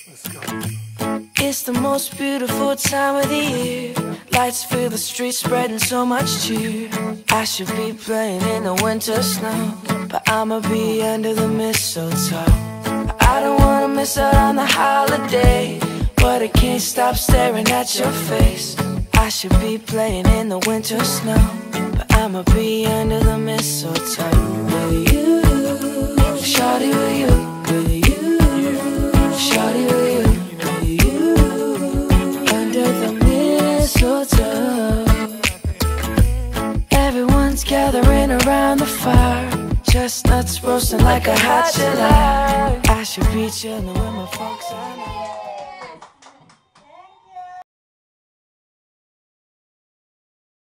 Let's go. It's the most beautiful time of the year. Lights fill the streets, spreading so much cheer. I should be playing in the winter snow, but I'ma be under the mistletoe. I don't wanna miss out on the holiday, but I can't stop staring at your face. I should be playing in the winter snow, but I'ma be under the mistletoe. With you, shawty, with you, with you, shawty, with you, with you, under the mistletoe. Everyone's gathering around the fire, chestnuts roasting like a hot July. I should be chilling with my folks.